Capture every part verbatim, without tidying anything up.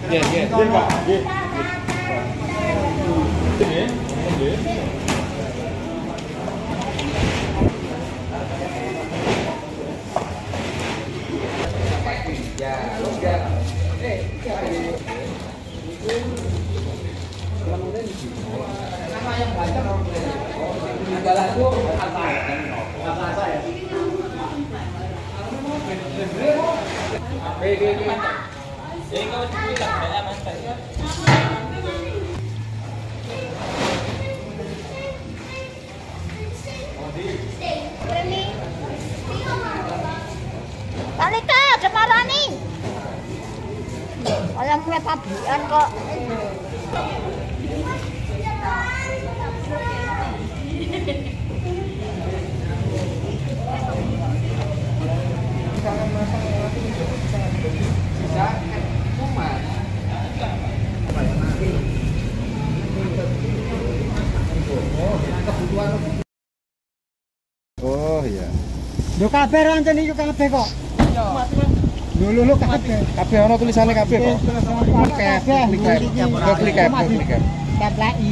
Nggih, nggih. Nggih, Pak. Nggih. Nggih. Nggih. Ya, terus ya. Eh, nama yang banyak adalah itu apa? Apa saya? B B B. Ini kau tidak ada mantap. Talita, Cemarani. Orang mulai pabrikan kok. Oh iya. Yo kabeh rancen iki kabeh kok. Iya. Lho lho lho kabeh. Kabeh ana tulisannya kabeh kok. Kabeh Klik klik. Klik klik klik klik. Templeki.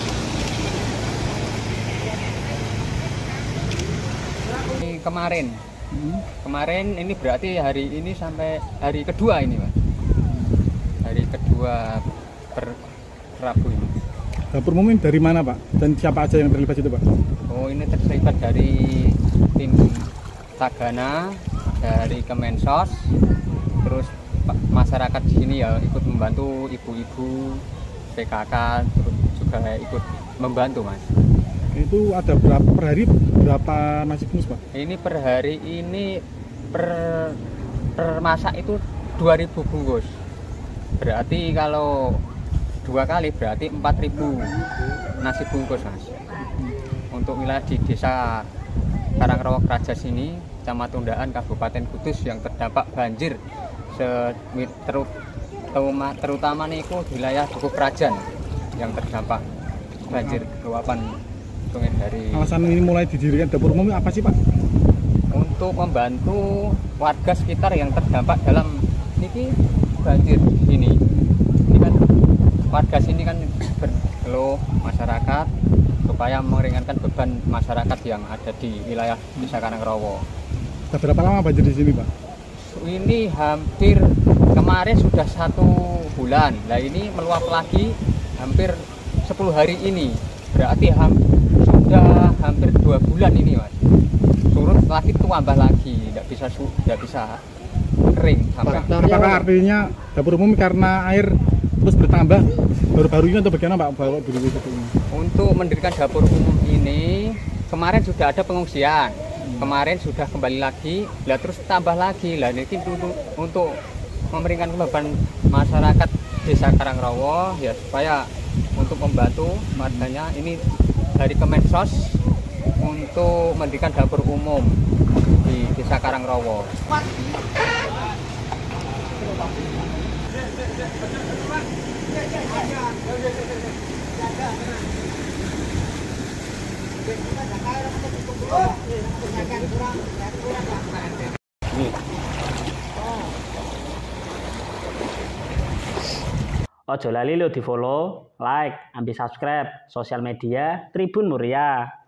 Ini kemarin. Kemarin ini berarti hari ini sampai hari kedua ini, Mas. Hari kedua per Rabu ini. Dapur umum dari mana, Pak? Dan siapa aja yang terlibat itu, Pak? Oh, ini terlibat dari tim Tagana, dari Kemensos, terus masyarakat di sini ya ikut membantu, ibu-ibu P K K terus juga ikut membantu, Mas. Itu ada berapa per hari berapa nasi bungkus, Pak? Ini per hari ini per per masak itu dua ribu bungkus. Berarti kalau dua kali berarti empat ribu nasi bungkus, Mas. Untuk wilayah di desa Karangrawa Kraja sini, Kecamatan Tundaan, Kabupaten Kudus yang terdampak banjir terutama terutama niku wilayah Dukuh Krajan yang terdampak banjir luapan sungai dari. Alasan ini mulai didirikan dapur umum apa sih, Pak? Untuk membantu warga sekitar yang terdampak dalam niki banjir ini. Ini kan warga sini kan berkeluh masyarakat supaya meringankan beban masyarakat yang ada di wilayah Desa Karangrawa. Sudah berapa lama banjir di sini, Pak? Ini hampir kemarin sudah satu bulan. Nah ini meluap lagi hampir sepuluh hari ini. Berarti ham, sudah hampir dua bulan ini, Mas. Surut lagi tambah lagi, tidak bisa tidak bisa kering sampai. Apakah artinya dapur umum karena air terus bertambah baru-baru ini atau bagaimana, Pak? Bawa dulu itu. Untuk mendirikan dapur umum ini kemarin sudah ada pengungsian, kemarin sudah kembali lagi, lah terus tambah lagi, lah ini untuk, untuk memberikan beban masyarakat Desa Karangrawa ya supaya untuk membantu warganya ini dari Kemensos untuk mendirikan dapur umum di Desa Karangrawa. Ojo lali lo di follow, like, ambil subscribe sosial media Tribun Muria.